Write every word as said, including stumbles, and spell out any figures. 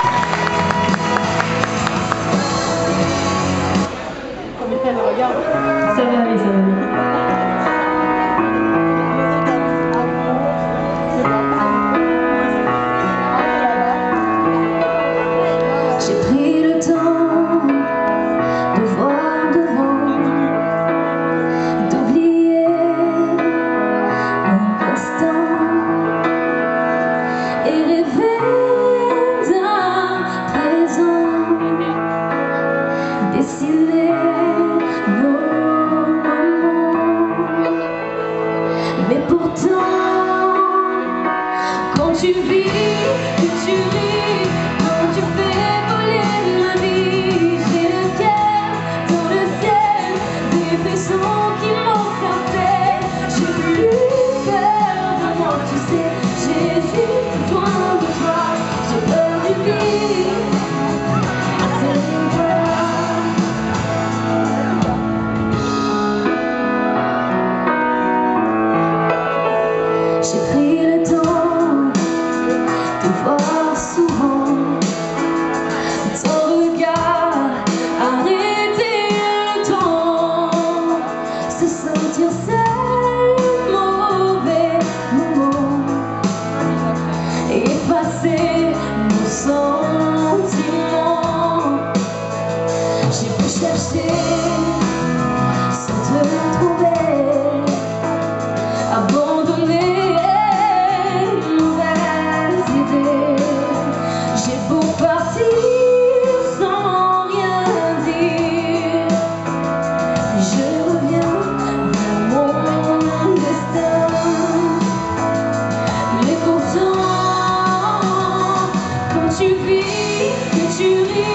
Ça va aller, ça va aller. J'ai pris le temps de voir devant, d'oublier un instant et rêver d'un présent, dessiner nos moments. Mais pourtant, quand tu vis, que tu ris, quand tu fais voler ma vie, j'ai le cœur dans le ciel, des frissons qui m'ont frappé. J'ai plus peur de moi, tu sais, j'ai juste besoin de toi. J'ai peur du vide, c'est toi. J'ai pris le temps de voir souvent ton regard, arrêter le temps, se sentir seul, mauvais moment, effacer nos sentiments. J'ai pu chercher sans te trouver, abandonner tu vis, que tu ris.